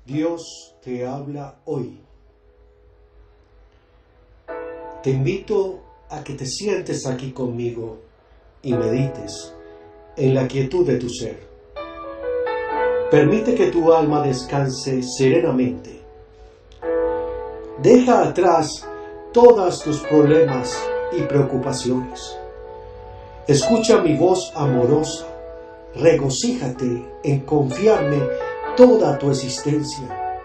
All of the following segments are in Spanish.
Dios te habla hoy. Te invito a que te sientes aquí conmigo y medites en la quietud de tu ser. Permite que tu alma descanse serenamente. Deja atrás todos tus problemas y preocupaciones. Escucha mi voz amorosa. Regocíjate en confiarme toda tu existencia.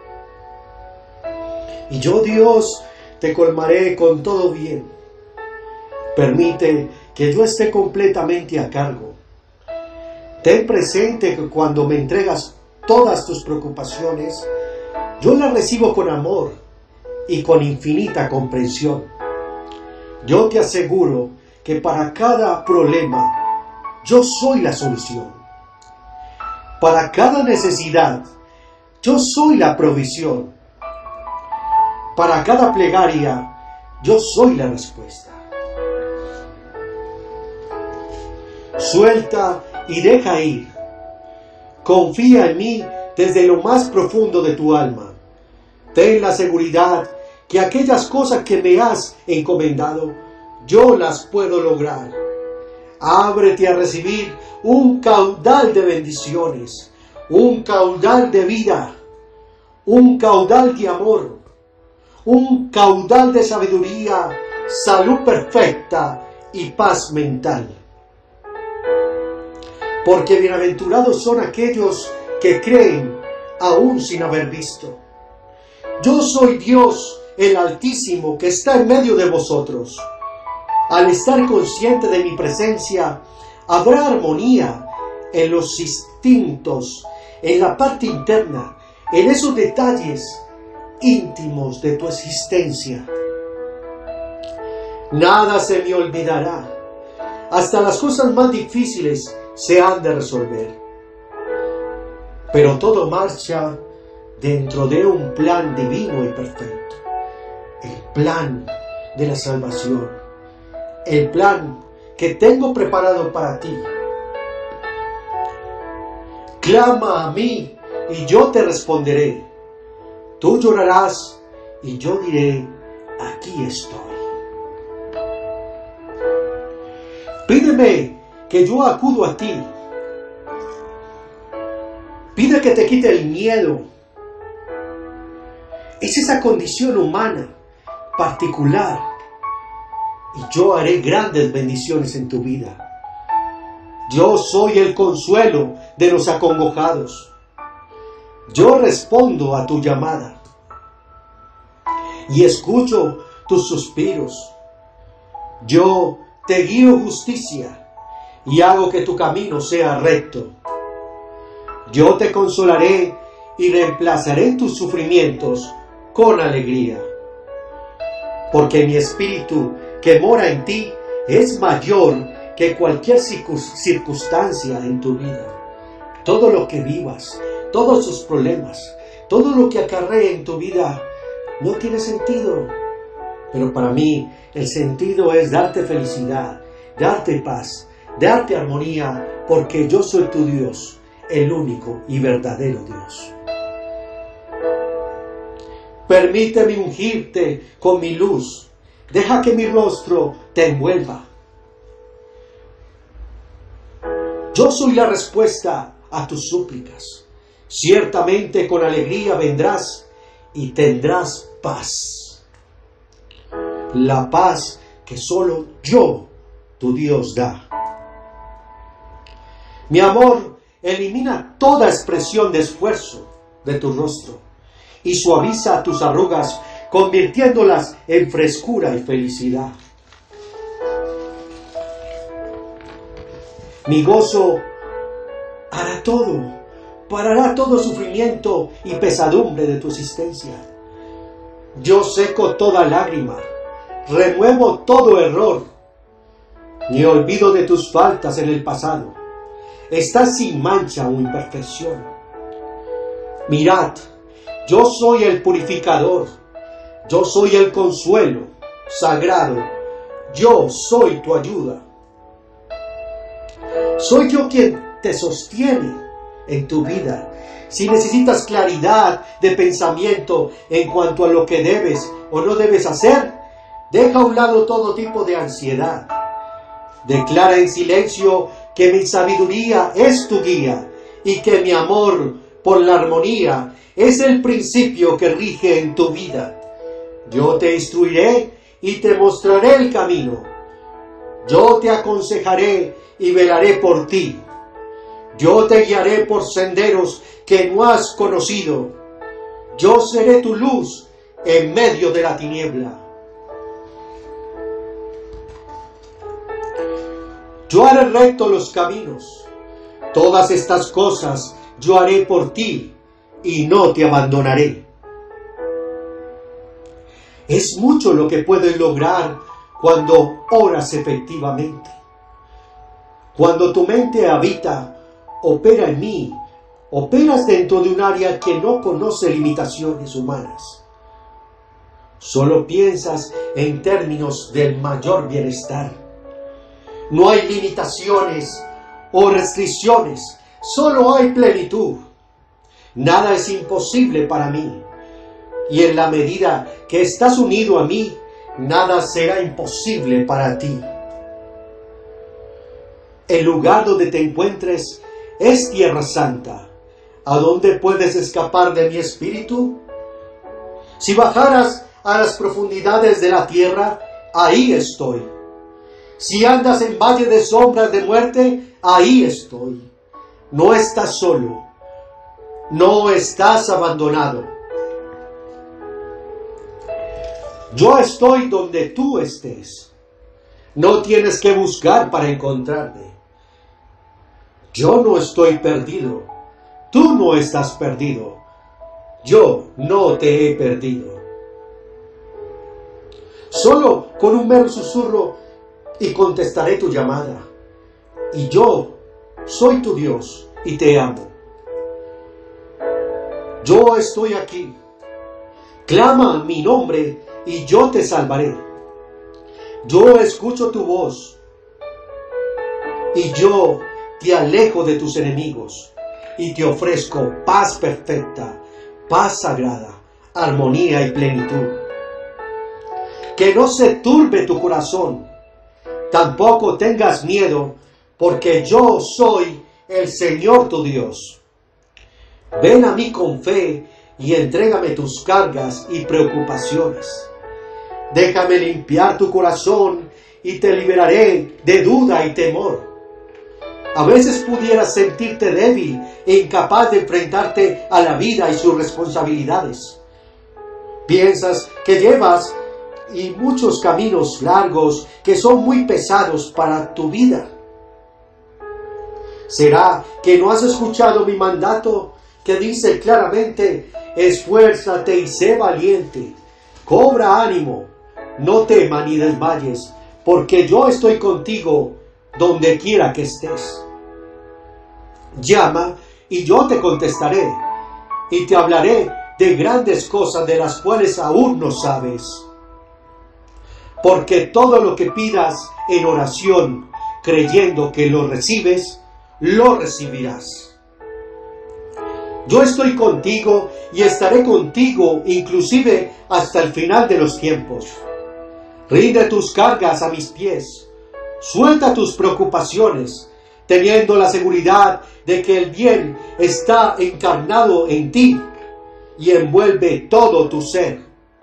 Y yo, Dios, te colmaré con todo bien. Permite que yo esté completamente a cargo. Ten presente que cuando me entregas todas tus preocupaciones, yo las recibo con amor y con infinita comprensión. Yo te aseguro que para cada problema, yo soy la solución. Para cada necesidad, yo soy la provisión. Para cada plegaria, yo soy la respuesta. Suelta y deja ir. Confía en mí desde lo más profundo de tu alma. Ten la seguridad que aquellas cosas que me has encomendado, yo las puedo lograr. Ábrete a recibir un caudal de bendiciones, un caudal de vida, un caudal de amor, un caudal de sabiduría, salud perfecta y paz mental. Porque bienaventurados son aquellos que creen aún sin haber visto. Yo soy Dios, el Altísimo, que está en medio de vosotros. Al estar consciente de mi presencia, habrá armonía en los instintos, en la parte interna, en esos detalles íntimos de tu existencia. Nada se me olvidará. Hasta las cosas más difíciles se han de resolver. Pero todo marcha dentro de un plan divino y perfecto. El plan de la salvación. El plan que tengo preparado para ti. Clama a mí y yo te responderé. Tú llorarás y yo diré, aquí estoy. Pídeme que yo acudo a ti. Pide que te quite el miedo. Es esa condición humana, particular. Y yo haré grandes bendiciones en tu vida. Yo soy el consuelo de los acongojados. Yo respondo a tu llamada. Y escucho tus suspiros. Yo te guío justicia y hago que tu camino sea recto. Yo te consolaré y reemplazaré tus sufrimientos con alegría. Porque mi espíritu que mora en ti es mayor que cualquier circunstancia en tu vida. Todo lo que vivas, todos tus problemas, todo lo que acarrea en tu vida no tiene sentido. Pero para mí el sentido es darte felicidad, darte paz, darte armonía, porque yo soy tu Dios, el único y verdadero Dios. Permíteme ungirte con mi luz. Deja que mi rostro te envuelva. Yo soy la respuesta a tus súplicas. Ciertamente con alegría vendrás y tendrás paz. La paz que solo yo, tu Dios, da. Mi amor elimina toda expresión de esfuerzo de tu rostro y suaviza tus arrugas, convirtiéndolas en frescura y felicidad. Mi gozo hará todo, parará todo sufrimiento y pesadumbre de tu existencia. Yo seco toda lágrima, remuevo todo error, ni olvido de tus faltas en el pasado. Estás sin mancha o imperfección. Mirad, yo soy el purificador. Yo soy el consuelo sagrado. Yo soy tu ayuda. Soy yo quien te sostiene en tu vida, si necesitas claridad de pensamiento en cuanto a lo que debes o no debes hacer, deja a un lado todo tipo de ansiedad. Declara en silencio que mi sabiduría es tu guía y que mi amor por la armonía es el principio que rige en tu vida. Yo te instruiré y te mostraré el camino. Yo te aconsejaré y velaré por ti. Yo te guiaré por senderos que no has conocido. Yo seré tu luz en medio de la tiniebla. Yo haré recto los caminos. Todas estas cosas yo haré por ti y no te abandonaré. Es mucho lo que puedes lograr cuando oras efectivamente. Cuando tu mente habita, opera en mí, operas dentro de un área que no conoce limitaciones humanas. Solo piensas en términos del mayor bienestar. No hay limitaciones o restricciones, solo hay plenitud. Nada es imposible para mí. Y en la medida que estás unido a mí, nada será imposible para ti. El lugar donde te encuentres es tierra santa. ¿A dónde puedes escapar de mi espíritu? Si bajaras a las profundidades de la tierra, ahí estoy. Si andas en valle de sombras de muerte, ahí estoy. No estás solo. No estás abandonado. Yo estoy donde tú estés. No tienes que buscar para encontrarme. Yo no estoy perdido. Tú no estás perdido. Yo no te he perdido. Solo con un mero susurro y contestaré tu llamada. Y yo soy tu Dios y te amo. Yo estoy aquí. Clama mi nombre y yo te salvaré. Yo escucho tu voz y yo te alejo de tus enemigos y te ofrezco paz perfecta, paz sagrada, armonía y plenitud. Que no se turbe tu corazón, tampoco tengas miedo, porque yo soy el Señor tu Dios. Ven a mí con fe y entrégame tus cargas y preocupaciones. Déjame limpiar tu corazón y te liberaré de duda y temor. A veces pudieras sentirte débil e incapaz de enfrentarte a la vida y sus responsabilidades. Piensas que llevas muchos caminos largos que son muy pesados para tu vida. ¿Será que no has escuchado mi mandato que dice claramente: esfuérzate y sé valiente, cobra ánimo, no temas ni desmayes, porque yo estoy contigo donde quiera que estés? Llama y yo te contestaré, y te hablaré de grandes cosas de las cuales aún no sabes. Porque todo lo que pidas en oración, creyendo que lo recibes, lo recibirás. Yo estoy contigo y estaré contigo inclusive hasta el final de los tiempos. Rinde tus cargas a mis pies. Suelta tus preocupaciones, teniendo la seguridad de que el bien está encarnado en ti y envuelve todo tu ser.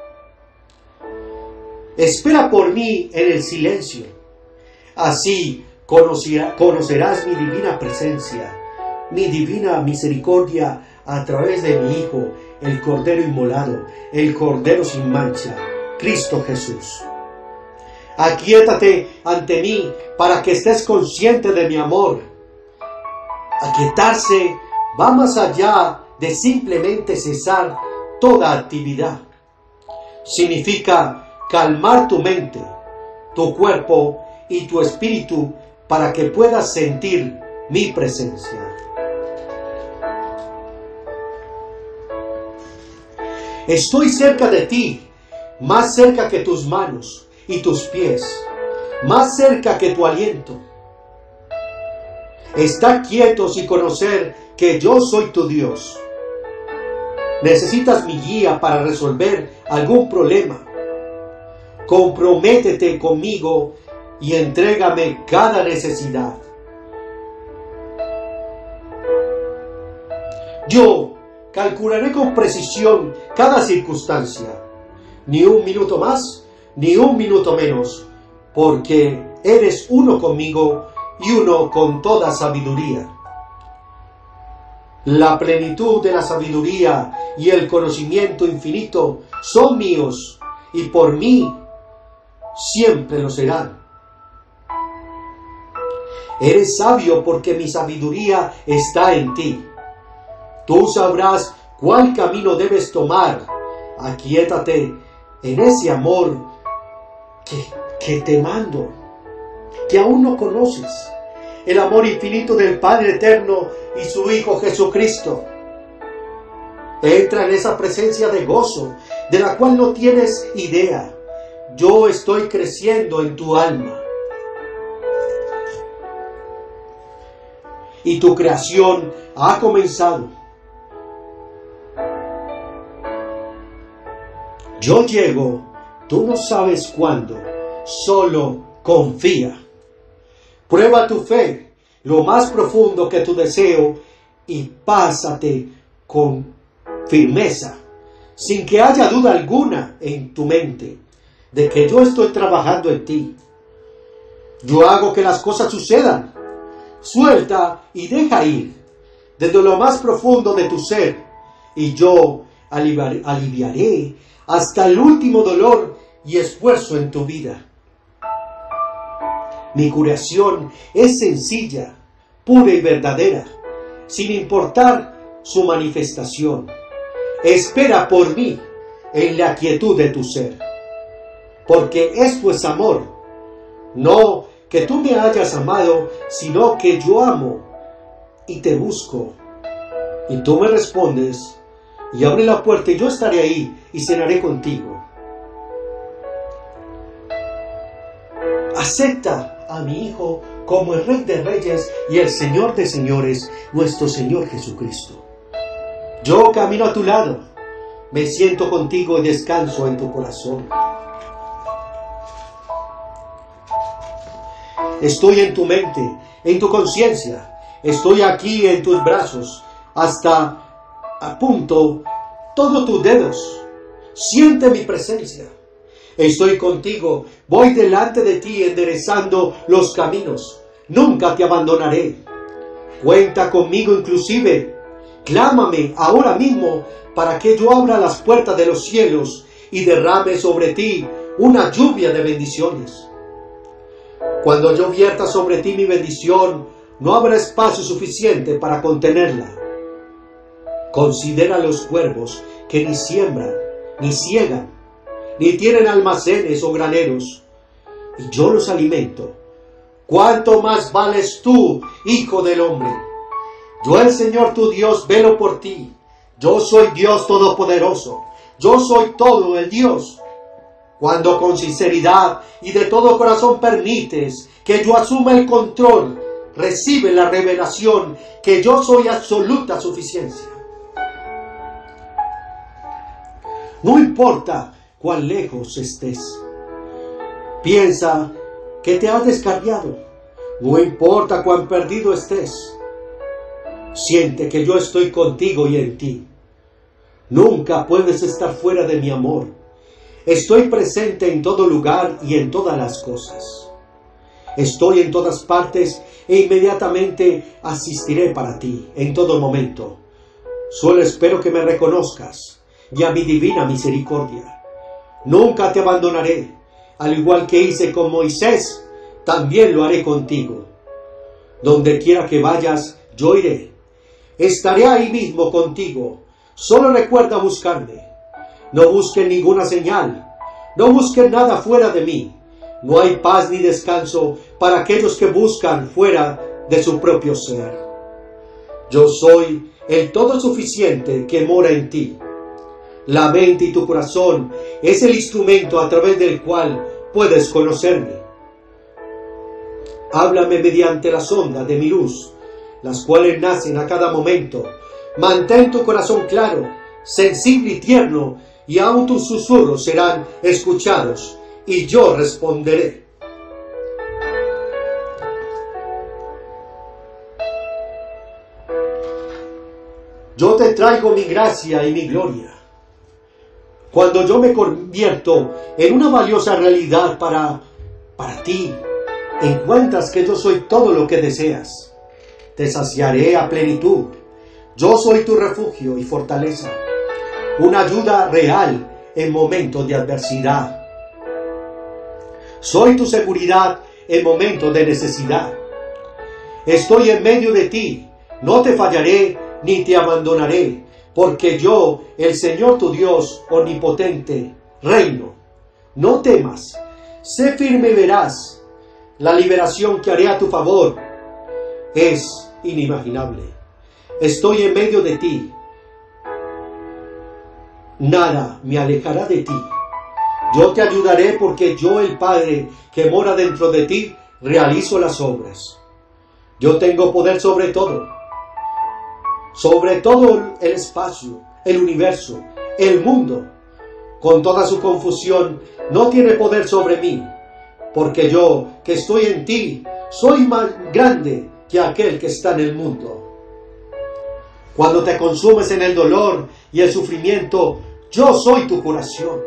Espera por mí en el silencio. Así conocerás mi divina presencia, mi divina misericordia a través de mi Hijo, el Cordero inmolado, el Cordero sin mancha, Cristo Jesús. Aquíétate ante mí para que estés consciente de mi amor. Aquietarse va más allá de simplemente cesar toda actividad. Significa calmar tu mente, tu cuerpo y tu espíritu para que puedas sentir mi presencia. Estoy cerca de ti, más cerca que tus manos y tus pies, más cerca que tu aliento. Está quietos y conocer que yo soy tu Dios. ¿Necesitas mi guía para resolver algún problema? Comprométete conmigo y entrégame cada necesidad. Yo calcularé con precisión cada circunstancia, ni un minuto más, ni un minuto menos, porque eres uno conmigo y uno con toda sabiduría. La plenitud de la sabiduría y el conocimiento infinito son míos y por mí siempre lo serán. Eres sabio porque mi sabiduría está en ti. Tú sabrás cuál camino debes tomar. Aquíétate en ese amor que te mando, que aún no conoces. El amor infinito del Padre Eterno y su Hijo Jesucristo. Entra en esa presencia de gozo, de la cual no tienes idea. Yo estoy creciendo en tu alma. Y tu creación ha comenzado. Yo llego, tú no sabes cuándo, solo confía. Prueba tu fe, lo más profundo que tu deseo, y pásate con firmeza, sin que haya duda alguna en tu mente, de que yo estoy trabajando en ti. Yo hago que las cosas sucedan. Suelta y deja ir, desde lo más profundo de tu ser, y yo aliviaré hasta el último dolor y esfuerzo en tu vida. Mi curación es sencilla, pura y verdadera, sin importar su manifestación. Espera por mí en la quietud de tu ser, porque esto es amor. No que tú me hayas amado, sino que yo amo y te busco. Y tú me respondes y abre la puerta y yo estaré ahí y cenaré contigo. Acepta a mi Hijo como el Rey de Reyes y el Señor de Señores, nuestro Señor Jesucristo. Yo camino a tu lado, me siento contigo y descanso en tu corazón. Estoy en tu mente, en tu conciencia, estoy aquí en tus brazos, hasta apunto todos tus dedos. Siente mi presencia. Estoy contigo, voy delante de ti enderezando los caminos. Nunca te abandonaré. Cuenta conmigo inclusive. Clámame ahora mismo para que yo abra las puertas de los cielos y derrame sobre ti una lluvia de bendiciones. Cuando yo vierta sobre ti mi bendición, no habrá espacio suficiente para contenerla. Considera los cuervos que ni siembran, ni ciegan, ni tienen almacenes o graneros, y yo los alimento. ¿Cuánto más vales tú, Hijo del Hombre? Yo, el Señor tu Dios, velo por ti. Yo soy Dios Todopoderoso. Yo soy todo el Dios. Cuando con sinceridad y de todo corazón permites que yo asuma el control, recibe la revelación que yo soy absoluta suficiencia. No importa cuán lejos estés. Piensa que te has descarriado. No importa cuán perdido estés. Siente que yo estoy contigo y en ti. Nunca puedes estar fuera de mi amor. Estoy presente en todo lugar y en todas las cosas. Estoy en todas partes e inmediatamente asistiré para ti en todo momento. Solo espero que me reconozcas y a mi divina misericordia. Nunca te abandonaré. Al igual que hice con Moisés, también lo haré contigo. Donde quiera que vayas, yo iré. Estaré ahí mismo contigo. Solo recuerda buscarme. No busques ninguna señal. No busques nada fuera de mí. No hay paz ni descanso para aquellos que buscan fuera de su propio ser. Yo soy el todo suficiente que mora en ti. La mente y tu corazón es el instrumento a través del cual puedes conocerme. Háblame mediante las ondas de mi luz, las cuales nacen a cada momento. Mantén tu corazón claro, sensible y tierno, y aun tus susurros serán escuchados, y yo responderé. Yo te traigo mi gracia y mi gloria. Cuando yo me convierto en una valiosa realidad para ti, encuentras que yo soy todo lo que deseas. Te saciaré a plenitud. Yo soy tu refugio y fortaleza, una ayuda real en momentos de adversidad. Soy tu seguridad en momentos de necesidad. Estoy en medio de ti, no te fallaré ni te abandonaré, porque yo, el Señor tu Dios omnipotente, reino. No temas, sé firme y verás. La liberación que haré a tu favor es inimaginable. Estoy en medio de ti. Nada me alejará de ti. Yo te ayudaré porque yo, el Padre que mora dentro de ti, realizo las obras. Yo tengo poder sobre todo el espacio, el universo, el mundo. Con toda su confusión, no tiene poder sobre mí, porque yo, que estoy en ti, soy más grande que aquel que está en el mundo. Cuando te consumes en el dolor y el sufrimiento, yo soy tu curación.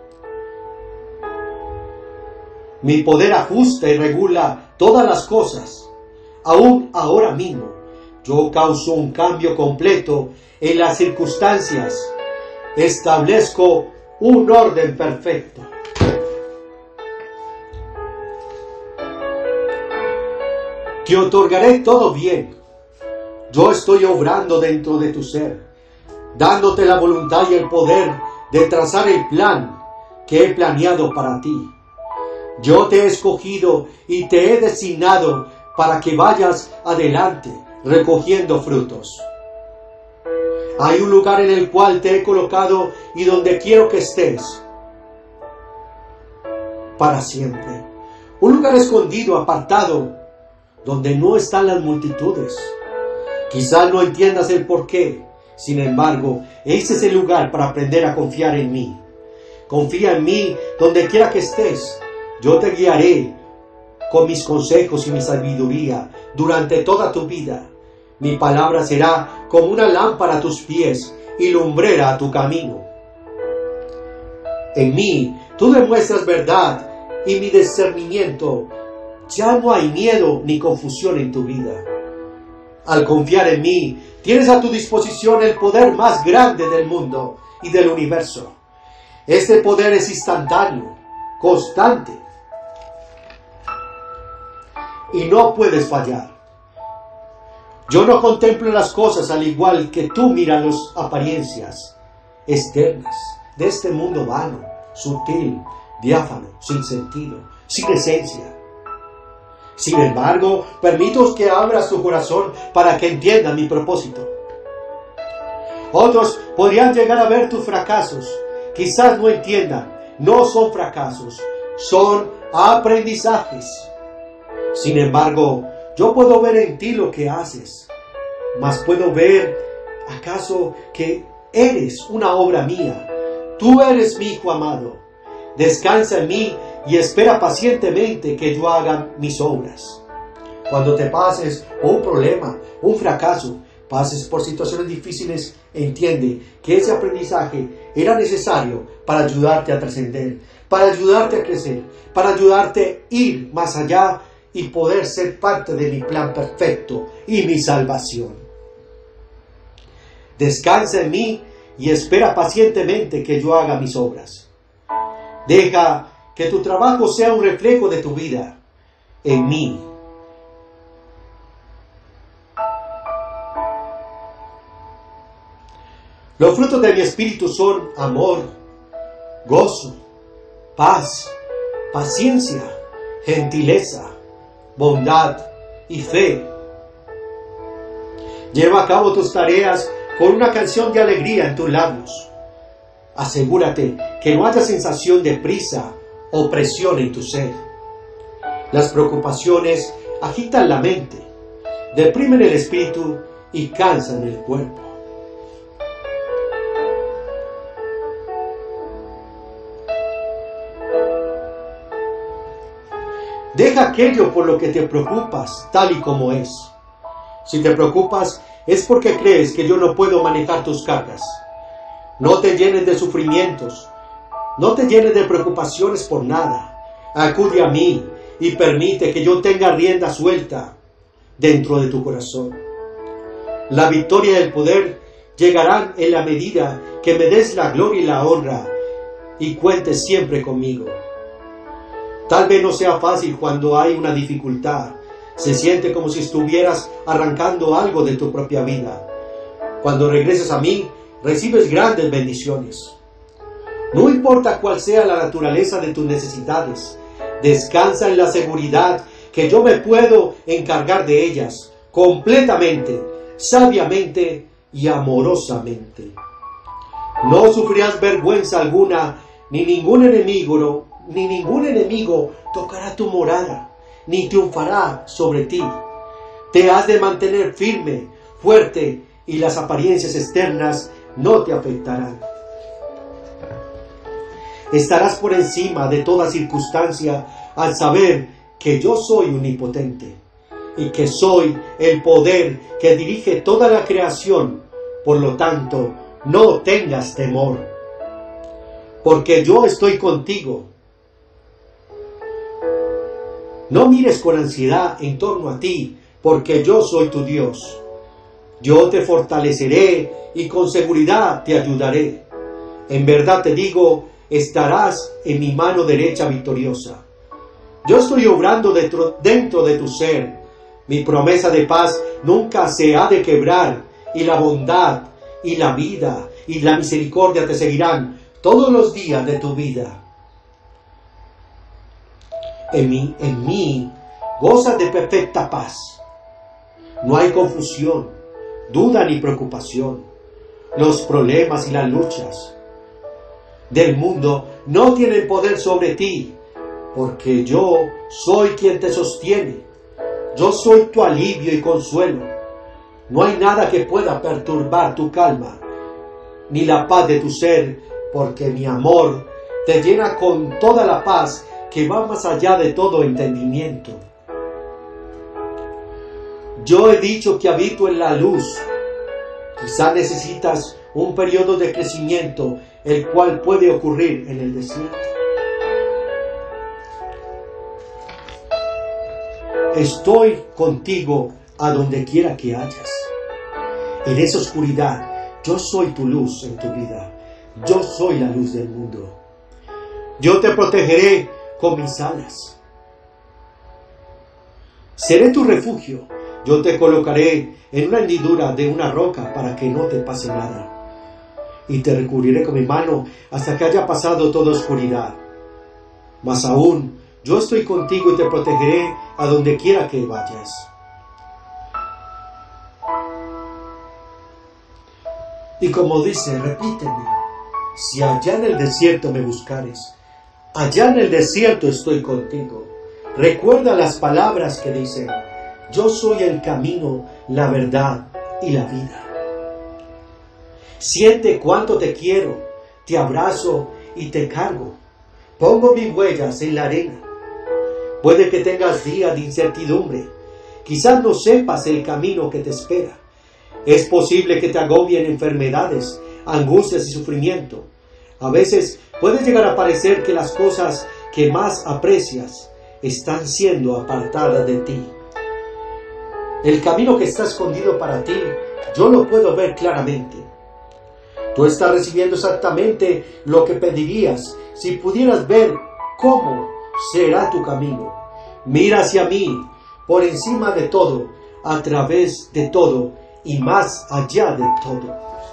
Mi poder ajusta y regula todas las cosas. Aún ahora mismo, yo causo un cambio completo en las circunstancias. Establezco un orden perfecto. Te otorgaré todo bien. Yo estoy obrando dentro de tu ser, dándote la voluntad y el poder de trazar el plan que he planeado para ti. Yo te he escogido y te he designado para que vayas adelante recogiendo frutos. Hay un lugar en el cual te he colocado y donde quiero que estés para siempre. Un lugar escondido, apartado, donde no están las multitudes. Quizás no entiendas el porqué. Sin embargo, ese es el lugar para aprender a confiar en mí. Confía en mí donde quiera que estés. Yo te guiaré con mis consejos y mi sabiduría durante toda tu vida. Mi palabra será como una lámpara a tus pies y lumbrera a tu camino. En mí tú demuestras verdad y mi discernimiento. Ya no hay miedo ni confusión en tu vida. Al confiar en mí, tienes a tu disposición el poder más grande del mundo y del universo. Este poder es instantáneo, constante, y no puedes fallar. Yo no contemplo las cosas al igual que tú miras las apariencias externas de este mundo vano, sutil, diáfano, sin sentido, sin esencia. Sin embargo, permito que abras tu corazón para que entiendan mi propósito. Otros podrían llegar a ver tus fracasos. Quizás no entiendan, no son fracasos, son aprendizajes. Sin embargo, yo puedo ver en ti lo que haces, mas puedo ver acaso que eres una obra mía. Tú eres mi hijo amado. Descansa en mí y espera pacientemente que yo haga mis obras. Cuando te pases un problema, un fracaso, pases por situaciones difíciles, entiende que ese aprendizaje era necesario para ayudarte a trascender, para ayudarte a crecer, para ayudarte a ir más allá y poder ser parte de mi plan perfecto y mi salvación. Descansa en mí y espera pacientemente que yo haga mis obras. Deja que tu trabajo sea un reflejo de tu vida en mí. Los frutos de mi espíritu son amor, gozo, paz, paciencia, gentileza, bondad y fe. Lleva a cabo tus tareas con una canción de alegría en tus labios. Asegúrate que no haya sensación de prisa o presión en tu ser. Las preocupaciones agitan la mente. deprimen el espíritu y cansan el cuerpo. Deja aquello por lo que te preocupas tal y como es. Si te preocupas es porque crees que yo no puedo manejar tus cargas. No te llenes de sufrimientos, no te llenes de preocupaciones por nada. Acude a mí y permite que yo tenga rienda suelta dentro de tu corazón. La victoria y el poder llegarán en la medida que me des la gloria y la honra y cuentes siempre conmigo. Tal vez no sea fácil cuando hay una dificultad. Se siente como si estuvieras arrancando algo de tu propia vida. Cuando regreses a mí, recibes grandes bendiciones. No importa cuál sea la naturaleza de tus necesidades, descansa en la seguridad que yo me puedo encargar de ellas completamente, sabiamente y amorosamente. No sufrirás vergüenza alguna, ni ningún enemigo tocará tu morada, ni triunfará sobre ti. Te has de mantener firme, fuerte, y las apariencias externas no te afectarán. Estarás por encima de toda circunstancia al saber que yo soy omnipotente y que soy el poder que dirige toda la creación. Por lo tanto, no tengas temor, porque yo estoy contigo. No mires con ansiedad en torno a ti, porque yo soy tu Dios. Yo te fortaleceré y con seguridad te ayudaré. En verdad te digo, estarás en mi mano derecha victoriosa. Yo estoy obrando dentro de tu ser. Mi promesa de paz nunca se ha de quebrar, y la bondad, y la vida, y la misericordia te seguirán todos los días de tu vida. En mí, gozas de perfecta paz. No hay confusión, duda ni preocupación. Los problemas y las luchas del mundo no tienen poder sobre ti, porque yo soy quien te sostiene. Yo soy tu alivio y consuelo. No hay nada que pueda perturbar tu calma, ni la paz de tu ser, porque mi amor te llena con toda la paz que va más allá de todo entendimiento. Yo he dicho que habito en la luz. Quizá necesitas un periodo de crecimiento, el cual puede ocurrir en el desierto. Estoy contigo a donde quiera que hayas. En esa oscuridad, yo soy tu luz en tu vida. Yo soy la luz del mundo. Yo te protegeré con mis alas. Seré tu refugio. Yo te colocaré en una hendidura de una roca para que no te pase nada. Y te recubriré con mi mano hasta que haya pasado toda oscuridad. Mas aún, yo estoy contigo y te protegeré a donde quiera que vayas. Y como dice, repíteme, si allá en el desierto me buscares, allá en el desierto estoy contigo. Recuerda las palabras que dicen, yo soy el camino, la verdad y la vida. Siente cuánto te quiero, te abrazo y te cargo. Pongo mis huellas en la arena. Puede que tengas días de incertidumbre. Quizás no sepas el camino que te espera. Es posible que te agobien enfermedades, angustias y sufrimiento. A veces puede llegar a parecer que las cosas que más aprecias están siendo apartadas de ti. El camino que está escondido para ti, yo lo puedo ver claramente. Tú estás recibiendo exactamente lo que pedirías si pudieras ver cómo será tu camino. Mira hacia mí, por encima de todo, a través de todo y más allá de todo.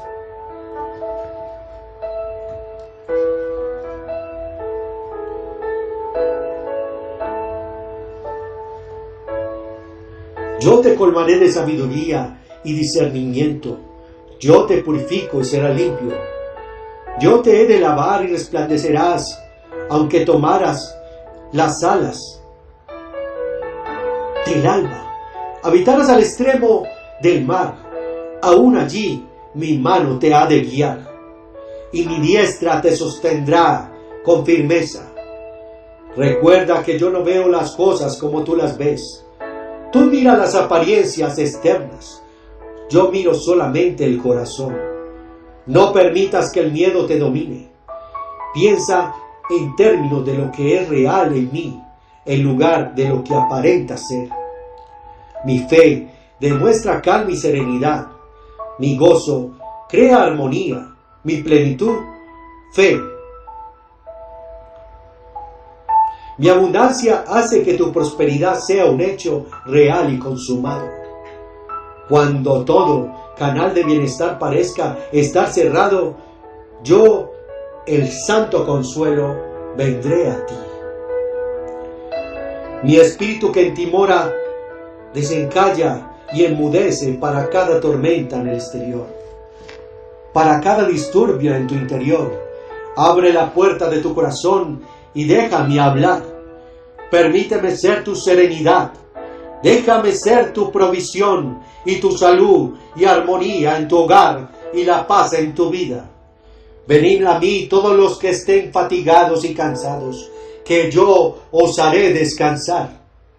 Yo te colmaré de sabiduría y discernimiento. Yo te purifico y serás limpio. Yo te he de lavar y resplandecerás, aunque tomaras las alas del alba, habitaras al extremo del mar, aún allí mi mano te ha de guiar, y mi diestra te sostendrá con firmeza. Recuerda que yo no veo las cosas como tú las ves. Tú miras las apariencias externas, yo miro solamente el corazón. No permitas que el miedo te domine. Piensa en términos de lo que es real en mí, en lugar de lo que aparenta ser. Mi fe demuestra calma y serenidad. Mi gozo crea armonía. Mi plenitud, fe. Mi abundancia hace que tu prosperidad sea un hecho real y consumado. Cuando todo canal de bienestar parezca estar cerrado, yo, el santo consuelo, vendré a ti. Mi espíritu que en ti mora desencalla y enmudece para cada tormenta en el exterior, para cada disturbio en tu interior. Abre la puerta de tu corazón y déjame hablar. Permíteme ser tu serenidad. Déjame ser tu provisión y tu salud y armonía en tu hogar y la paz en tu vida. Venid a mí todos los que estén fatigados y cansados, que yo os haré descansar.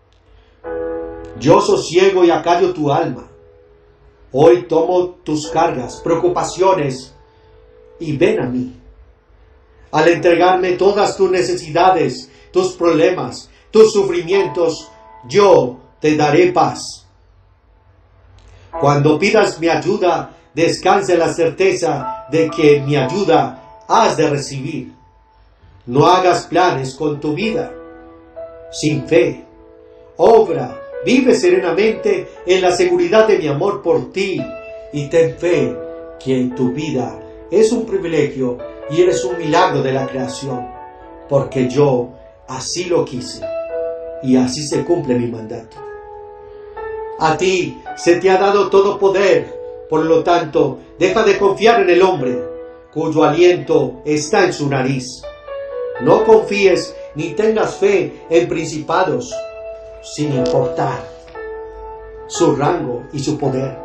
Yo sosiego y acallo tu alma. Hoy tomo tus cargas, preocupaciones y ven a mí. Al entregarme todas tus necesidades, tus problemas, tus sufrimientos, yo te daré paz. Cuando pidas mi ayuda, descanse la certeza de que mi ayuda has de recibir. No hagas planes con tu vida sin fe. Obra, vive serenamente en la seguridad de mi amor por ti y ten fe que en tu vida es un privilegio y eres un milagro de la creación, porque yo así lo quise y así se cumple mi mandato. A ti se te ha dado todo poder, por lo tanto, deja de confiar en el hombre, cuyo aliento está en su nariz. No confíes ni tengas fe en principados, sin importar su rango y su poder.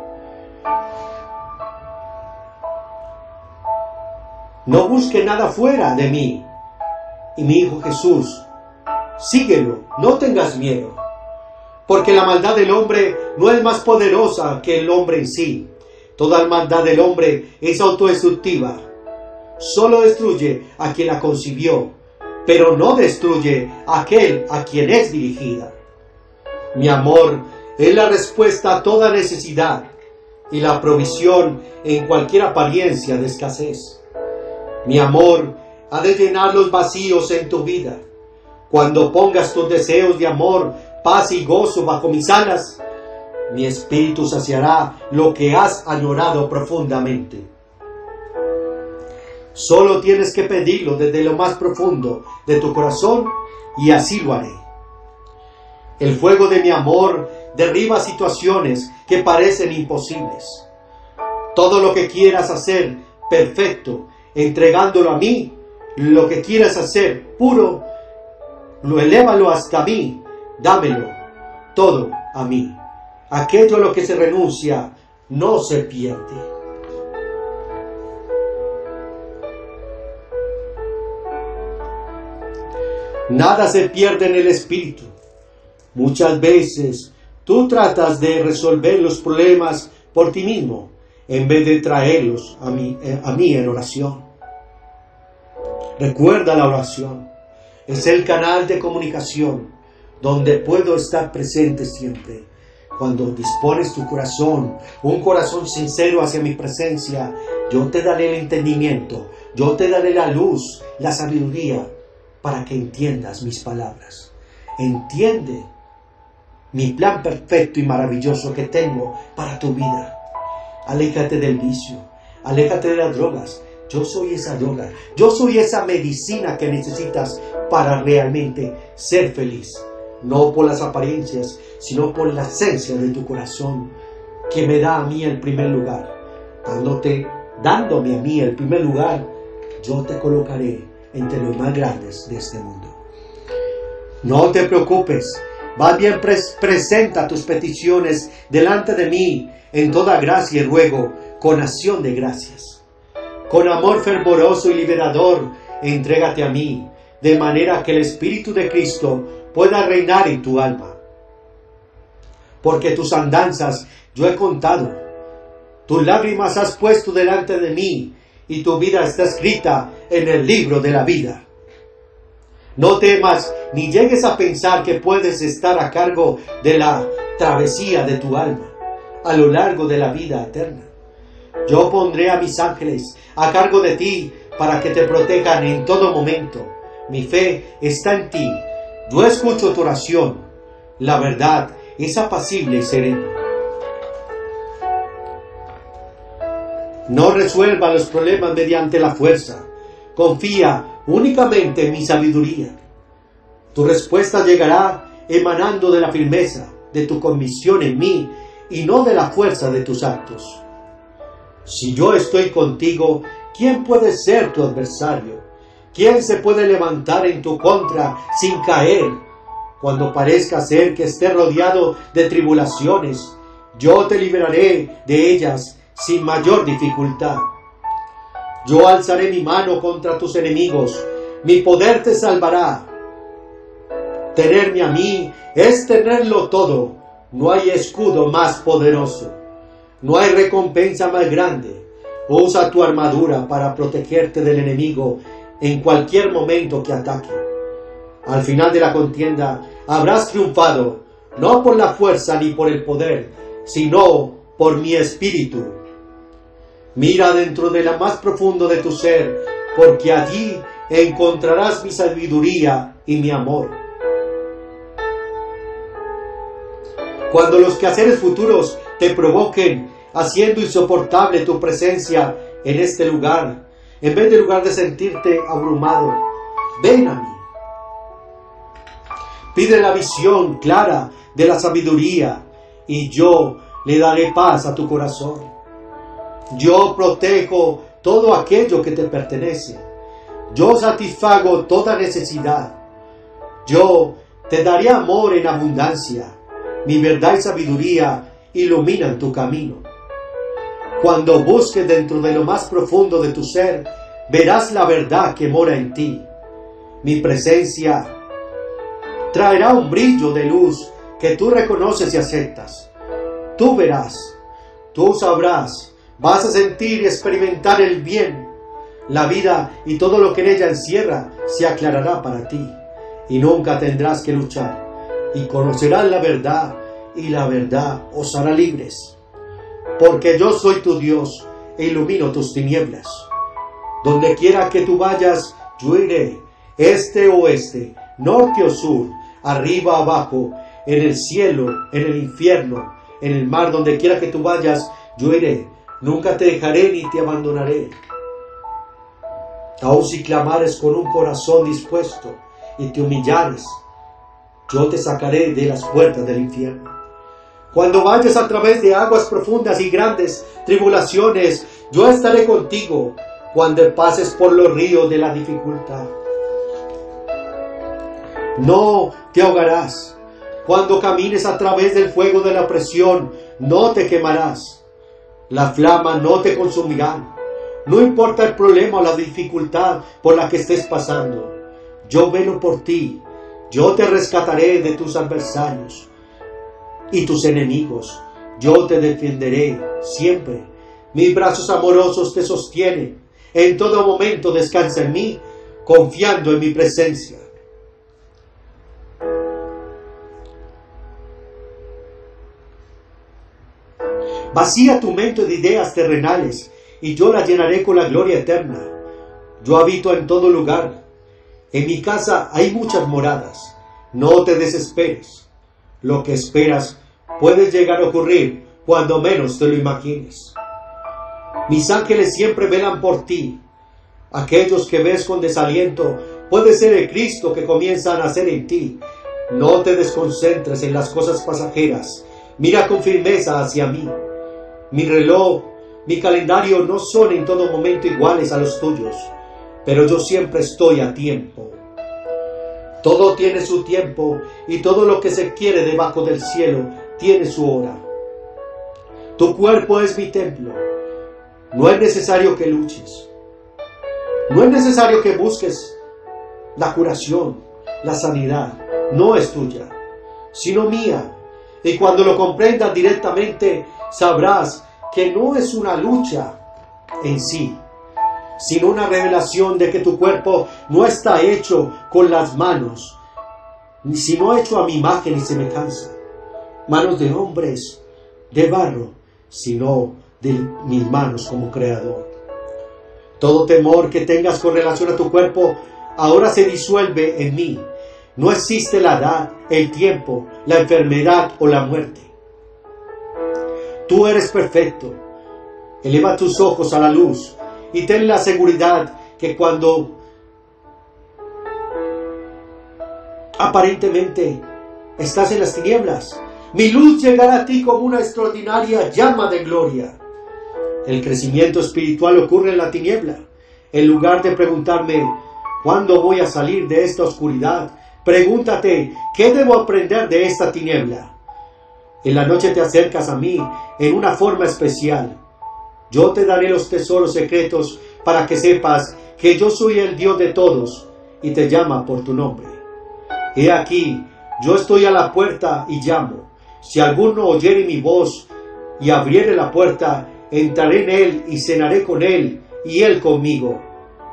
No busque nada fuera de mí. Y mi Hijo Jesús, síguelo, no tengas miedo, porque la maldad del hombre no es más poderosa que el hombre en sí. Toda maldad del hombre es autodestructiva. Solo destruye a quien la concibió, pero no destruye a aquel a quien es dirigida. Mi amor es la respuesta a toda necesidad y la provisión en cualquier apariencia de escasez. Mi amor ha de llenar los vacíos en tu vida. Cuando pongas tus deseos de amor, paz y gozo bajo mis alas, mi espíritu saciará lo que has añorado profundamente. Solo tienes que pedirlo desde lo más profundo de tu corazón y así lo haré. El fuego de mi amor derriba situaciones que parecen imposibles. Todo lo que quieras hacer perfecto, entregándolo a mí, lo que quieras hacer puro, lo elévalo hasta mí, dámelo todo a mí. Aquello a lo que se renuncia no se pierde. Nada se pierde en el espíritu. Muchas veces tú tratas de resolver los problemas por ti mismo en vez de traerlos a mí en oración. Recuerda la oración. Es el canal de comunicación donde puedo estar presente siempre. Cuando dispones tu corazón, un corazón sincero hacia mi presencia, yo te daré el entendimiento, yo te daré la luz, la sabiduría, para que entiendas mis palabras. Entiende mi plan perfecto y maravilloso que tengo para tu vida. Aléjate del vicio, aléjate de las drogas. Yo soy esa droga, yo soy esa medicina que necesitas para realmente ser feliz. No por las apariencias, sino por la esencia de tu corazón, que me da a mí el primer lugar. Dándome a mí el primer lugar, yo te colocaré entre los más grandes de este mundo. No te preocupes, Más bien presenta tus peticiones delante de mí en toda gracia y ruego, con acción de gracias. Con amor fervoroso y liberador, entrégate a mí, de manera que el Espíritu de Cristo pueda reinar en tu alma. Porque tus andanzas yo he contado, tus lágrimas has puesto delante de mí, y tu vida está escrita en el libro de la vida. No temas ni llegues a pensar que puedes estar a cargo de la travesía de tu alma a lo largo de la vida eterna. Yo pondré a mis ángeles a cargo de ti para que te protejan en todo momento. Mi fe está en ti. Yo escucho tu oración. La verdad es apacible y serena. No resuelva los problemas mediante la fuerza. Confía únicamente en mi sabiduría. Tu respuesta llegará emanando de la firmeza de tu convicción en mí y no de la fuerza de tus actos. Si yo estoy contigo, ¿quién puede ser tu adversario? ¿Quién se puede levantar en tu contra sin caer? Cuando parezca ser que esté rodeado de tribulaciones, yo te libraré de ellas sin mayor dificultad. Yo alzaré mi mano contra tus enemigos, mi poder te salvará. Tenerme a mí es tenerlo todo, no hay escudo más poderoso, no hay recompensa más grande. Usa tu armadura para protegerte del enemigo en cualquier momento que ataque. Al final de la contienda habrás triunfado, no por la fuerza ni por el poder, sino por mi espíritu. Mira dentro de lo más profundo de tu ser, porque allí encontrarás mi sabiduría y mi amor. Cuando los quehaceres futuros te provoquen, haciendo insoportable tu presencia en este lugar, en vez de sentirte abrumado, ven a mí. Pide la visión clara de la sabiduría y yo le daré paz a tu corazón. Yo protejo todo aquello que te pertenece. Yo satisfago toda necesidad. Yo te daré amor en abundancia. Mi verdad y sabiduría iluminan tu camino. Cuando busques dentro de lo más profundo de tu ser, verás la verdad que mora en ti. Mi presencia traerá un brillo de luz que tú reconoces y aceptas. Tú verás, tú sabrás, vas a sentir y experimentar el bien. La vida y todo lo que en ella encierra se aclarará para ti y nunca tendrás que luchar. Y conocerás la verdad y la verdad os hará libres. Porque yo soy tu Dios e ilumino tus tinieblas. Donde quiera que tú vayas, yo iré, este o oeste, norte o sur, arriba o abajo, en el cielo, en el infierno, en el mar, donde quiera que tú vayas, yo iré. Nunca te dejaré ni te abandonaré. Aun si clamares con un corazón dispuesto y te humillares, yo te sacaré de las puertas del infierno. Cuando vayas a través de aguas profundas y grandes tribulaciones, yo estaré contigo. Cuando pases por los ríos de la dificultad, no te ahogarás. Cuando camines a través del fuego de la presión, no te quemarás. La flama no te consumirá. No importa el problema o la dificultad por la que estés pasando. Yo velo por ti. Yo te rescataré de tus adversarios y tus enemigos. Yo te defenderé siempre. Mis brazos amorosos te sostienen. En todo momento descansa en mí, confiando en mi presencia. Vacía tu mente de ideas terrenales y yo la llenaré con la gloria eterna. Yo habito en todo lugar. En mi casa hay muchas moradas. No te desesperes. Lo que esperas puede llegar a ocurrir cuando menos te lo imagines. Mis ángeles siempre velan por ti. Aquellos que ves con desaliento puede ser el Cristo que comienza a nacer en ti. No te desconcentres en las cosas pasajeras. Mira con firmeza hacia mí. Mi reloj, mi calendario no son en todo momento iguales a los tuyos, pero yo siempre estoy a tiempo. Todo tiene su tiempo y todo lo que se quiere debajo del cielo tiene su hora. Tu cuerpo es mi templo. No es necesario que luches. No es necesario que busques la curación, la sanidad. No es tuya, sino mía. Y cuando lo comprendas directamente, sabrás que no es una lucha en sí, sino una revelación de que tu cuerpo no está hecho con las manos, sino hecho a mi imagen y semejanza. Manos de hombres, de barro, sino de mis manos como creador. Todo temor que tengas con relación a tu cuerpo ahora se disuelve en mí. No existe la edad, el tiempo, la enfermedad o la muerte. Tú eres perfecto. Eleva tus ojos a la luz y ten la seguridad que cuando aparentemente estás en las tinieblas, mi luz llegará a ti como una extraordinaria llama de gloria. El crecimiento espiritual ocurre en la tiniebla. En lugar de preguntarme, ¿cuándo voy a salir de esta oscuridad? Pregúntate, ¿qué debo aprender de esta tiniebla? En la noche te acercas a mí en una forma especial. Yo te daré los tesoros secretos para que sepas que yo soy el Dios de todos y te llama por tu nombre. He aquí, yo estoy a la puerta y llamo. Si alguno oyere mi voz y abriere la puerta, entraré en él y cenaré con él y él conmigo.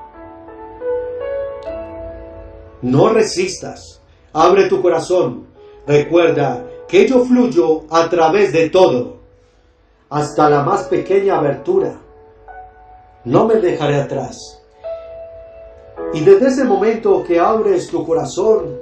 No resistas, abre tu corazón. Recuerda que yo fluyo a través de todo, hasta la más pequeña abertura. No me dejaré atrás. Y desde ese momento que abres tu corazón,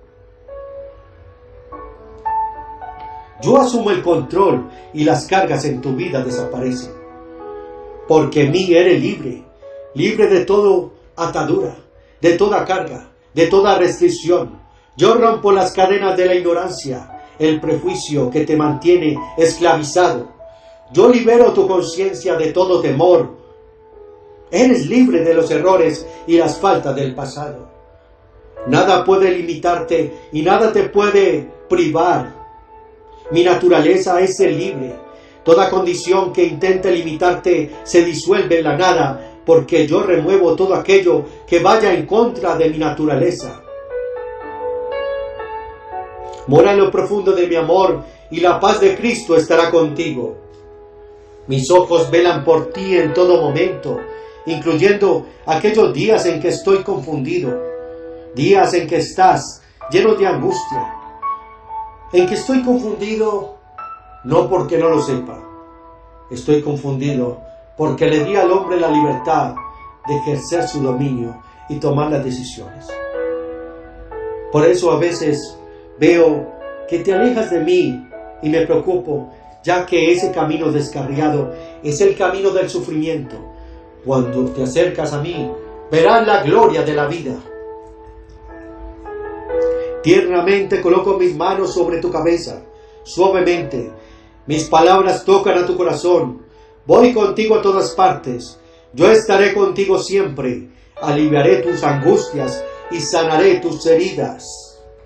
yo asumo el control y las cargas en tu vida desaparecen. Porque en mí eres libre, libre de toda atadura, de toda carga, de toda restricción. Yo rompo las cadenas de la ignorancia, el prejuicio que te mantiene esclavizado. Yo libero tu conciencia de todo temor. Eres libre de los errores y las faltas del pasado. Nada puede limitarte y nada te puede privar. Mi naturaleza es ser libre. Toda condición que intente limitarte se disuelve en la nada, porque yo remuevo todo aquello que vaya en contra de mi naturaleza. Mora en lo profundo de mi amor y la paz de Cristo estará contigo. Mis ojos velan por ti en todo momento, incluyendo aquellos días en que estoy confundido, días en que estás lleno de angustia, en que estoy confundido no porque no lo sepa, estoy confundido porque le di al hombre la libertad de ejercer su dominio y tomar las decisiones. Por eso a veces veo que te alejas de mí y me preocupo, ya que ese camino descarriado es el camino del sufrimiento. Cuando te acercas a mí, verás la gloria de la vida. Tiernamente coloco mis manos sobre tu cabeza, suavemente. Mis palabras tocan a tu corazón. Voy contigo a todas partes. Yo estaré contigo siempre. Aliviaré tus angustias y sanaré tus heridas.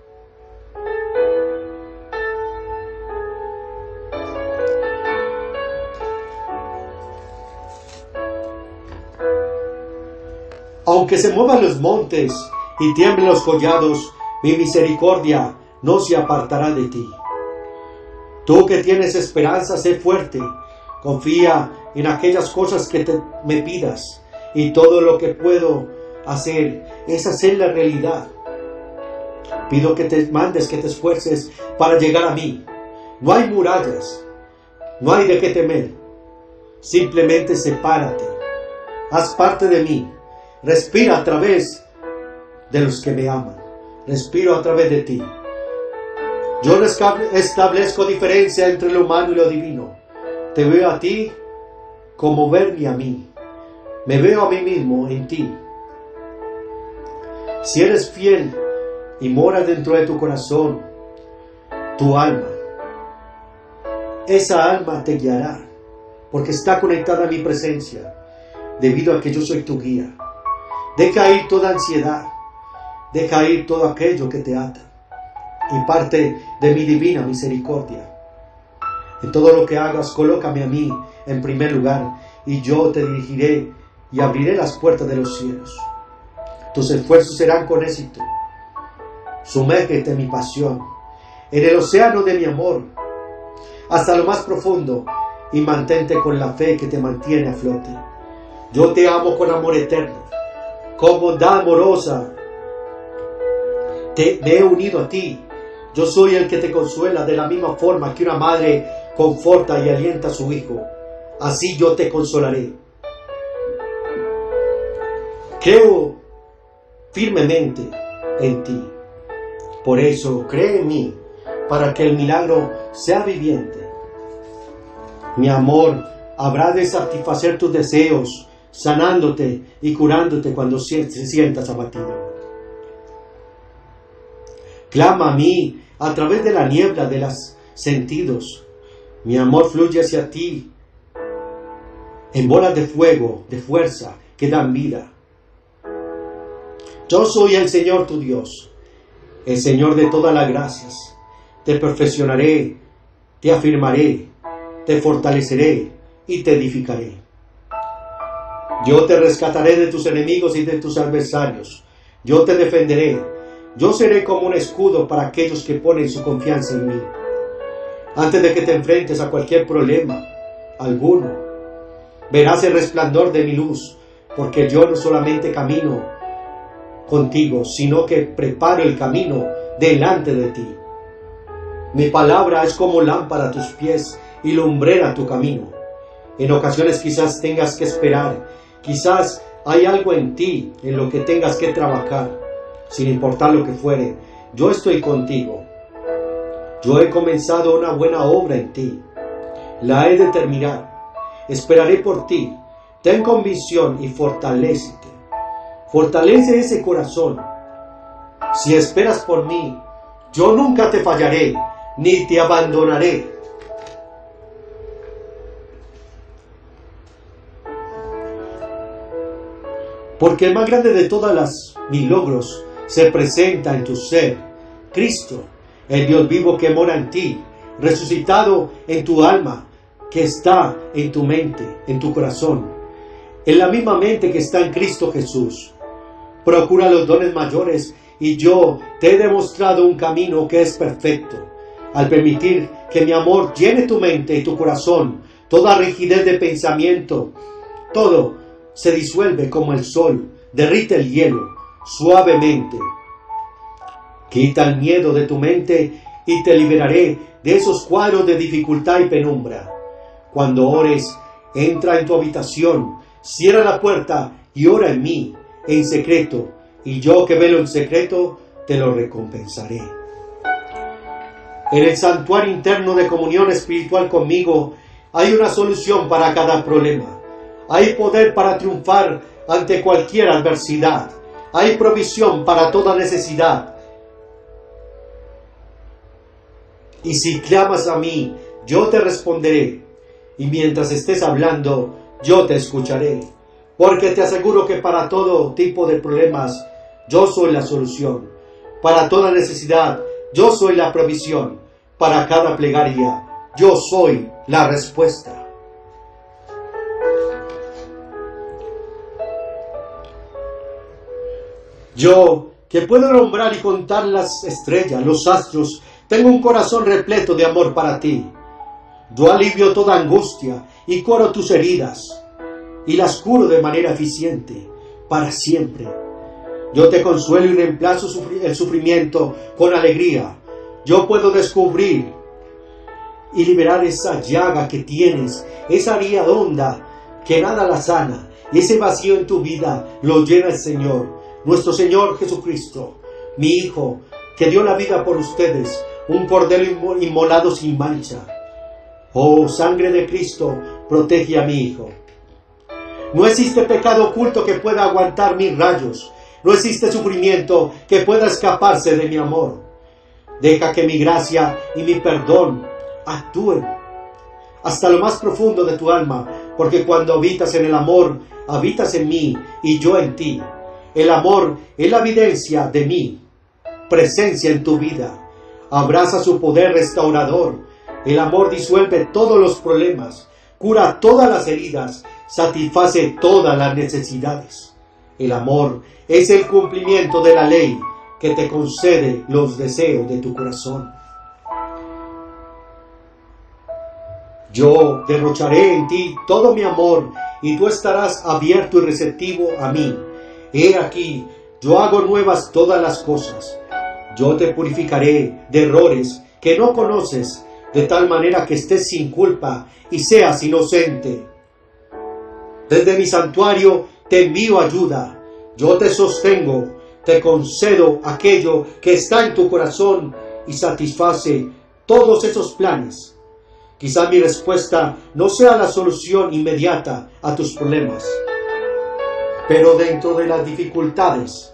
Aunque se muevan los montes y tiemblen los collados, mi misericordia no se apartará de ti. Tú que tienes esperanza, sé fuerte. Confía en aquellas cosas que me pidas, y todo lo que puedo hacer es hacer la realidad. Pido que te mandes, que te esfuerces para llegar a mí. No hay murallas, no hay de qué temer. Simplemente sepárate, haz parte de mí. Respira a través de los que me aman. Respiro a través de ti. Yo no establezco diferencia entre lo humano y lo divino. Te veo a ti como verme a mí. Me veo a mí mismo en ti. Si eres fiel y moras dentro de tu corazón, tu alma, esa alma te guiará, porque está conectada a mi presencia, debido a que yo soy tu guía. Deja ir toda ansiedad, deja ir todo aquello que te ata y parte de mi divina misericordia. En todo lo que hagas, colócame a mí en primer lugar, y yo te dirigiré y abriré las puertas de los cielos. Tus esfuerzos serán con éxito. Sumérgete en mi pasión, en el océano de mi amor, hasta lo más profundo, y mantente con la fe que te mantiene a flote. Yo te amo con amor eterno, con bondad amorosa. Me he unido a ti. Yo soy el que te consuela de la misma forma que una madre conforta y alienta a su hijo. Así yo te consolaré. Creo firmemente en ti. Por eso cree en mí, para que el milagro sea viviente. Mi amor habrá de satisfacer tus deseos, sanándote y curándote cuando te sientas abatido. Clama a mí a través de la niebla de los sentidos. Mi amor fluye hacia ti en bolas de fuego, de fuerza, que dan vida. Yo soy el Señor tu Dios, el Señor de todas las gracias. Te perfeccionaré, te afirmaré, te fortaleceré y te edificaré. Yo te rescataré de tus enemigos y de tus adversarios. Yo te defenderé. Yo seré como un escudo para aquellos que ponen su confianza en mí. Antes de que te enfrentes a cualquier problema alguno, verás el resplandor de mi luz, porque yo no solamente camino contigo, sino que preparo el camino delante de ti. Mi palabra es como lámpara a tus pies y lumbrera a tu camino. En ocasiones quizás tengas que esperar, quizás hay algo en ti en lo que tengas que trabajar, sin importar lo que fuere. Yo estoy contigo. Yo he comenzado una buena obra en ti. La he de terminar. Esperaré por ti. Ten convicción y fortalécete. Fortalece ese corazón. Si esperas por mí, yo nunca te fallaré, ni te abandonaré. Porque el más grande de todos mis logros se presenta en tu ser, Cristo, el Dios vivo que mora en ti, resucitado en tu alma, que está en tu mente, en tu corazón, en la misma mente que está en Cristo Jesús. Procura los dones mayores y yo te he demostrado un camino que es perfecto. Al permitir que mi amor llene tu mente y tu corazón, toda rigidez de pensamiento, todo se disuelve como el sol, derrite el hielo suavemente. Quita el miedo de tu mente y te liberaré de esos cuadros de dificultad y penumbra. Cuando ores, entra en tu habitación, cierra la puerta y ora en mí, en secreto, y yo que velo en secreto, te lo recompensaré. En el santuario interno de comunión espiritual conmigo, hay una solución para cada problema. Hay poder para triunfar ante cualquier adversidad. Hay provisión para toda necesidad. Y si clamas a mí, yo te responderé. Y mientras estés hablando, yo te escucharé. Porque te aseguro que para todo tipo de problemas, yo soy la solución. Para toda necesidad, yo soy la provisión. Para cada plegaria, yo soy la respuesta. Yo, que puedo nombrar y contar las estrellas, los astros, tengo un corazón repleto de amor para ti. Yo alivio toda angustia y curo tus heridas y las curo de manera eficiente para siempre. Yo te consuelo y reemplazo el sufrimiento con alegría. Yo puedo descubrir y liberar esa llaga que tienes, esa herida honda que nada la sana, y ese vacío en tu vida lo llena el Señor, nuestro Señor Jesucristo, mi Hijo, que dio la vida por ustedes, un cordero inmolado sin mancha. Oh, sangre de Cristo, protege a mi Hijo. No existe pecado oculto que pueda aguantar mis rayos. No existe sufrimiento que pueda escaparse de mi amor. Deja que mi gracia y mi perdón actúen hasta lo más profundo de tu alma, porque cuando habitas en el amor, habitas en mí y yo en ti. El amor es la evidencia de mi presencia en tu vida. Abraza su poder restaurador. El amor disuelve todos los problemas, cura todas las heridas, satisface todas las necesidades. El amor es el cumplimiento de la ley que te concede los deseos de tu corazón. Yo derrocharé en ti todo mi amor y tú estarás abierto y receptivo a mí. He aquí, yo hago nuevas todas las cosas. Yo te purificaré de errores que no conoces, de tal manera que estés sin culpa y seas inocente. Desde mi santuario te envío ayuda. Yo te sostengo, te concedo aquello que está en tu corazón y satisface todos esos planes. Quizá mi respuesta no sea la solución inmediata a tus problemas, pero dentro de las dificultades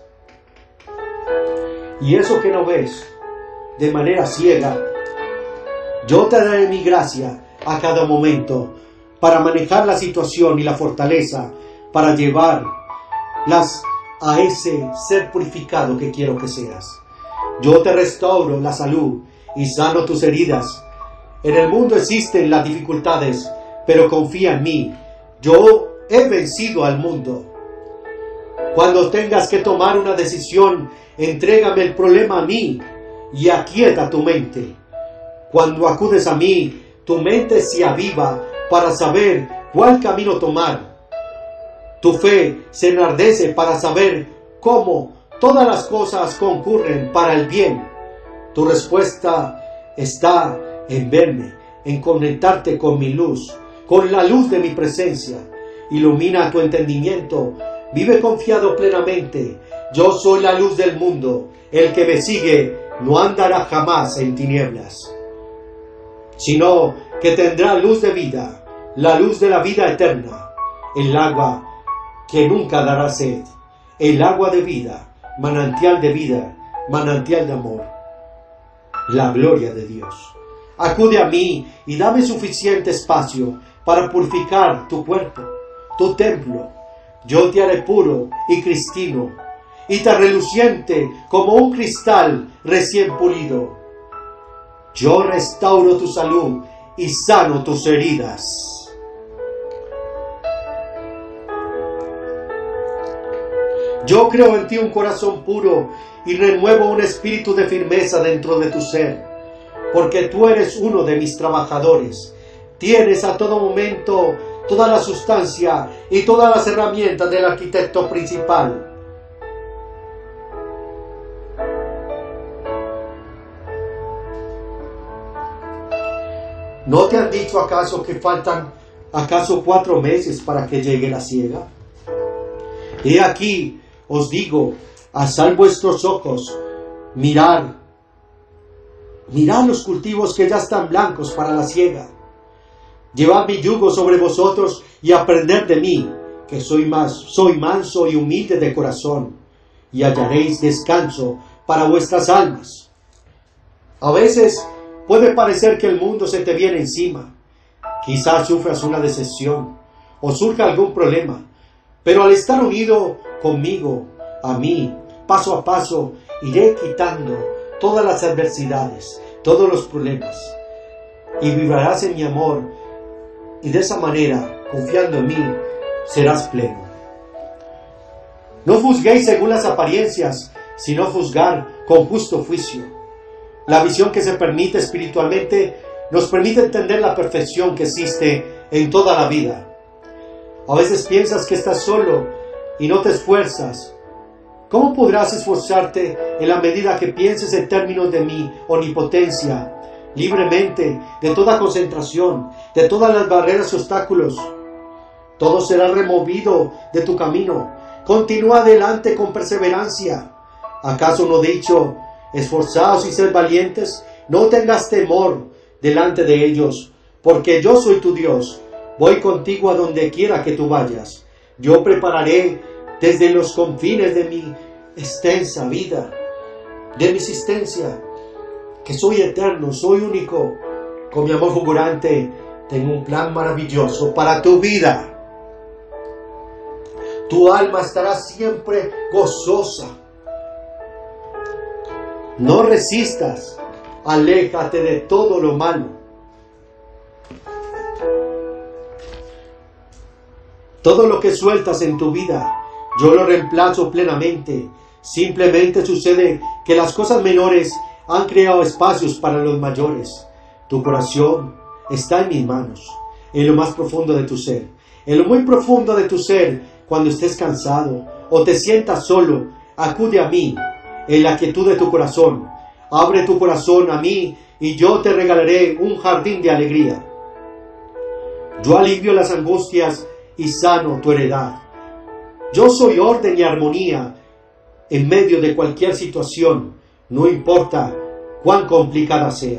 y eso que no ves de manera ciega, yo te daré mi gracia a cada momento para manejar la situación y la fortaleza para llevarlas a ese ser purificado que quiero que seas. Yo te restauro la salud y sano tus heridas. En el mundo existen las dificultades, pero confía en mí. Yo he vencido al mundo. Cuando tengas que tomar una decisión, entrégame el problema a mí y aquieta tu mente. Cuando acudes a mí, tu mente se aviva para saber cuál camino tomar. Tu fe se enardece para saber cómo todas las cosas concurren para el bien. Tu respuesta está en verme, en conectarte con mi luz, con la luz de mi presencia. Ilumina tu entendimiento, vive confiado plenamente. Yo soy la luz del mundo. El que me sigue no andará jamás en tinieblas, sino que tendrá luz de vida, la luz de la vida eterna, el agua que nunca dará sed, el agua de vida, manantial de amor, la gloria de Dios. Acude a mí y dame suficiente espacio para purificar tu cuerpo, tu templo. Yo te haré puro y cristino, y te reluciente como un cristal recién pulido. Yo restauro tu salud y sano tus heridas. Yo creo en ti un corazón puro y renuevo un espíritu de firmeza dentro de tu ser, porque tú eres uno de mis trabajadores. Tienes a todo momento toda la sustancia y todas las herramientas del arquitecto principal. ¿No te han dicho acaso que faltan 4 meses para que llegue la siega? He aquí, os digo, alzad vuestros ojos, mirad los cultivos que ya están blancos para la siega. Llevad mi yugo sobre vosotros y aprended de mí, que soy manso y humilde de corazón, y hallaréis descanso para vuestras almas. A veces puede parecer que el mundo se te viene encima. Quizás sufras una decepción o surja algún problema, pero al estar unido conmigo, a mí, paso a paso, iré quitando todas las adversidades, todos los problemas, y vivirás en mi amor, y de esa manera, confiando en mí, serás pleno. No juzguéis según las apariencias, sino juzgar con justo juicio. La visión que se permite espiritualmente nos permite entender la perfección que existe en toda la vida. A veces piensas que estás solo y no te esfuerzas. ¿Cómo podrás esforzarte en la medida que pienses en términos de mi omnipotencia, libremente, de toda concentración, de todas las barreras y obstáculos? Todo será removido de tu camino. Continúa adelante con perseverancia. ¿Acaso no he dicho: esforzaos y sed valientes? No tengas temor delante de ellos, porque yo soy tu Dios. Voy contigo a donde quiera que tú vayas. Yo prepararé desde los confines de mi extensa vida, de mi existencia, que soy eterno, soy único. Con mi amor fulgurante tengo un plan maravilloso para tu vida. Tu alma estará siempre gozosa. No resistas, aléjate de todo lo malo. Todo lo que sueltas en tu vida, yo lo reemplazo plenamente. Simplemente sucede que las cosas menores han creado espacios para los mayores. Tu corazón está en mis manos, en lo más profundo de tu ser. En lo muy profundo de tu ser, cuando estés cansado o te sientas solo, acude a mí, en la quietud de tu corazón. Abre tu corazón a mí y yo te regalaré un jardín de alegría. Yo alivio las angustias y sano tu heredad. Yo soy orden y armonía en medio de cualquier situación, no importa cuán complicada sea.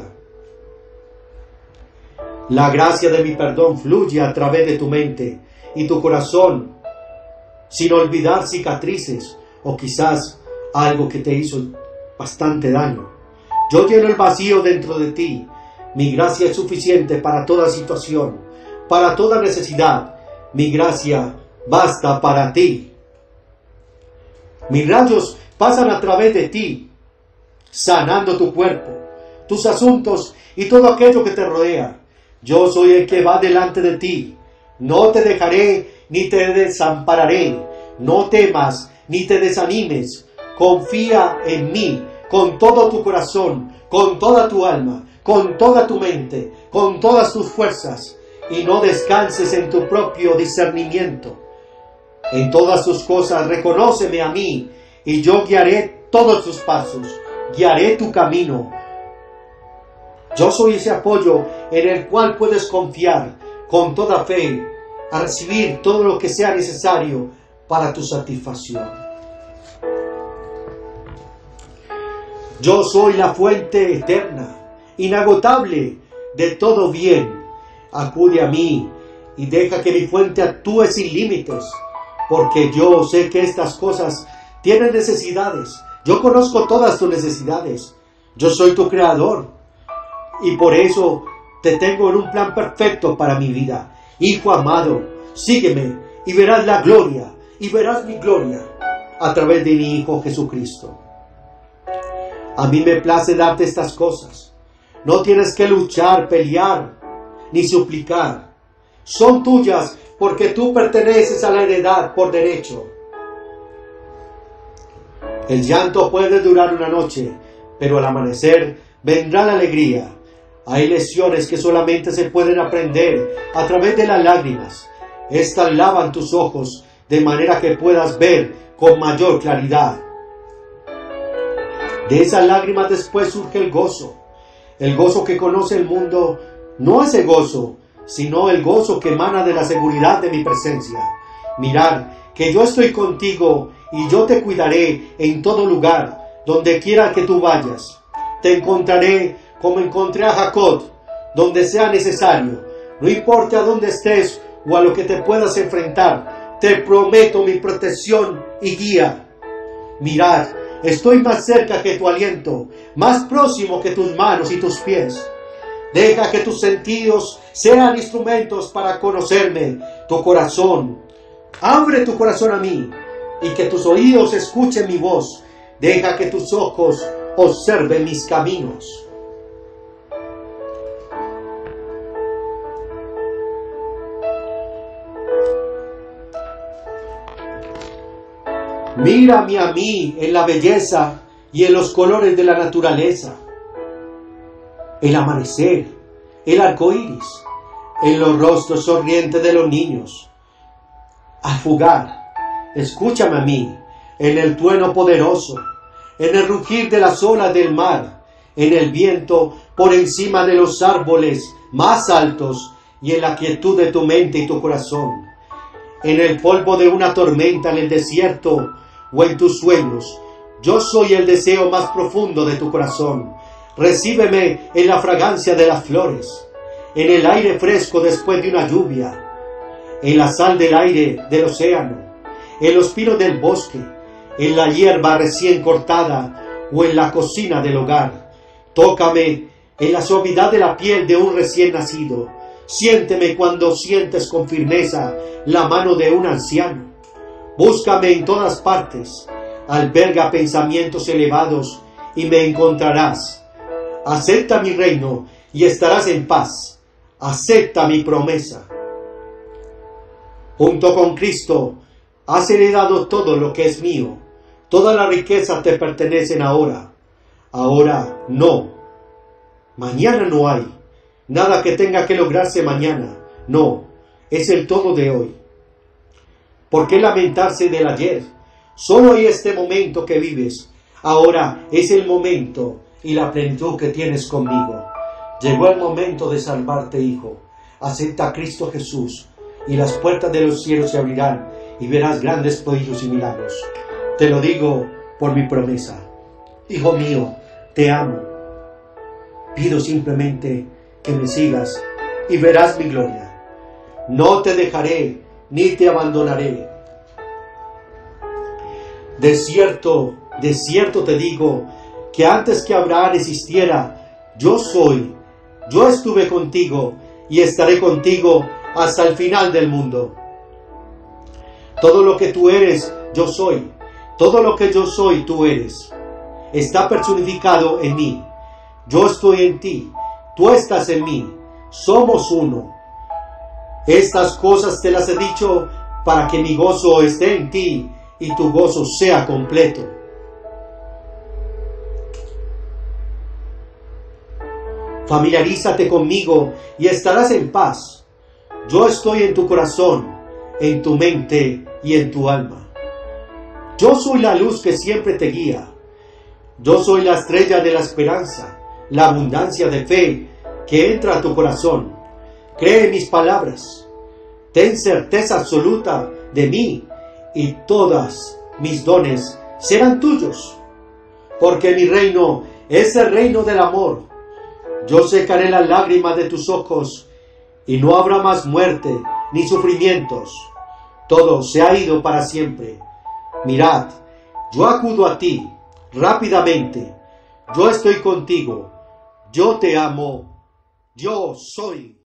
La gracia de mi perdón fluye a través de tu mente y tu corazón, sin olvidar cicatrices o quizás algo que te hizo bastante daño. Yo lleno el vacío dentro de ti. Mi gracia es suficiente para toda situación, para toda necesidad. Mi gracia basta para ti. Mis rayos pasan a través de ti, sanando tu cuerpo, tus asuntos y todo aquello que te rodea. Yo soy el que va delante de ti. No te dejaré ni te desampararé. No temas ni te desanimes. Confía en mí con todo tu corazón, con toda tu alma, con toda tu mente, con todas tus fuerzas, y no descanses en tu propio discernimiento. En todas tus cosas reconóceme a mí, y yo guiaré todos tus pasos, guiaré tu camino. Yo soy ese apoyo en el cual puedes confiar con toda fe a recibir todo lo que sea necesario para tu satisfacción. Yo soy la fuente eterna, inagotable de todo bien. Acude a mí y deja que mi fuente actúe sin límites, porque yo sé que estas cosas tienen necesidades. Yo conozco todas tus necesidades. Yo soy tu creador y por eso te tengo en un plan perfecto para mi vida. Hijo amado, sígueme y verás la gloria, y verás mi gloria a través de mi Hijo Jesucristo. A mí me place darte estas cosas. No tienes que luchar, pelear, ni suplicar. Son tuyas porque tú perteneces a la heredad por derecho. El llanto puede durar una noche, pero al amanecer vendrá la alegría. Hay lecciones que solamente se pueden aprender a través de las lágrimas. Estas lavan tus ojos de manera que puedas ver con mayor claridad. De esas lágrimas después surge el gozo. El gozo que conoce el mundo no es el gozo, sino el gozo que emana de la seguridad de mi presencia. Mirad que yo estoy contigo y yo te cuidaré en todo lugar, donde quiera que tú vayas. Te encontraré como encontré a Jacob, donde sea necesario. No importa a dónde estés o a lo que te puedas enfrentar, te prometo mi protección y guía. Mirad, estoy más cerca que tu aliento, más próximo que tus manos y tus pies. Deja que tus sentidos sean instrumentos para conocerme, tu corazón. Abre tu corazón a mí y que tus oídos escuchen mi voz. Deja que tus ojos observen mis caminos. Mírame a mí en la belleza y en los colores de la naturaleza. El amanecer, el arco iris, en los rostros sonrientes de los niños. A fugar, escúchame a mí, en el trueno poderoso, en el rugir de las olas del mar, en el viento por encima de los árboles más altos y en la quietud de tu mente y tu corazón, en el polvo de una tormenta en el desierto o en tus sueños. Yo soy el deseo más profundo de tu corazón. Recíbeme en la fragancia de las flores, en el aire fresco después de una lluvia, en la sal del aire del océano, en los pinos del bosque, en la hierba recién cortada o en la cocina del hogar. Tócame en la suavidad de la piel de un recién nacido. Siénteme cuando sientes con firmeza la mano de un anciano. Búscame en todas partes. Alberga pensamientos elevados y me encontrarás. Acepta mi reino y estarás en paz. Acepta mi promesa. Junto con Cristo has heredado todo lo que es mío. Todas las riquezas te pertenecen ahora. Ahora no. Mañana no hay. Nada que tenga que lograrse mañana. No, es el todo de hoy. ¿Por qué lamentarse del ayer? Solo hay este momento que vives. Ahora es el momento y la plenitud que tienes conmigo. Llegó el momento de salvarte, hijo. Acepta a Cristo Jesús y las puertas de los cielos se abrirán y verás grandes prodigios y milagros. Te lo digo por mi promesa. Hijo mío, te amo. Pido simplemente que me sigas y verás mi gloria. No te dejaré ni te abandonaré. De cierto te digo que antes que Abraham existiera, yo soy. Yo estuve contigo y estaré contigo hasta el final del mundo. Todo lo que tú eres, yo soy. Todo lo que yo soy, tú eres. Está personificado en mí. Yo estoy en ti. Tú estás en mí. Somos uno. Estas cosas te las he dicho para que mi gozo esté en ti y tu gozo sea completo. Familiarízate conmigo y estarás en paz. Yo estoy en tu corazón, en tu mente y en tu alma. Yo soy la luz que siempre te guía. Yo soy la estrella de la esperanza, la abundancia de fe que entra a tu corazón. Cree en mis palabras. Ten certeza absoluta de mí y todos mis dones serán tuyos. Porque mi reino es el reino del amor. Yo secaré las lágrimas de tus ojos y no habrá más muerte ni sufrimientos. Todo se ha ido para siempre. Mirad, yo acudo a ti rápidamente. Yo estoy contigo. Yo te amo. Yo soy.